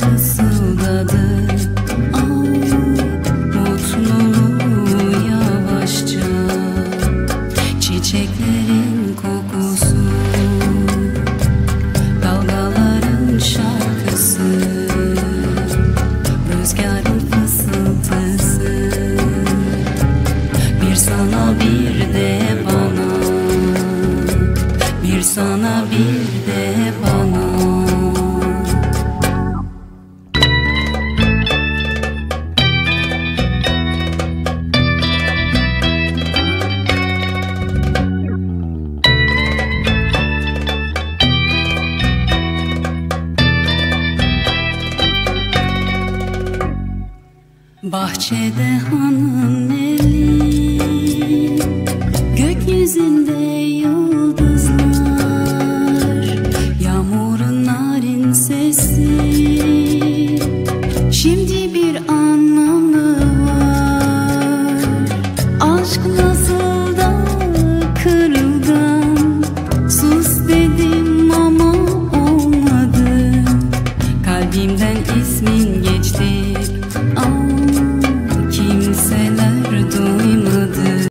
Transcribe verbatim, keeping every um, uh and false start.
fısıldadı. Ay, mutluluğu yavaşça, çiçeklerin kokusu, dalgaların şarkısı, rüzgarın fısıltısı. Bir sana bir de bana, bir sana bir de bana. Bahçede hanın eli, gökyüzünde yıldızlar, yağmurun narin sesi, şimdi bir anlamı var. Aşk nasıl da kırılgan, sus dedim ama olmadı. Kalbimden ismin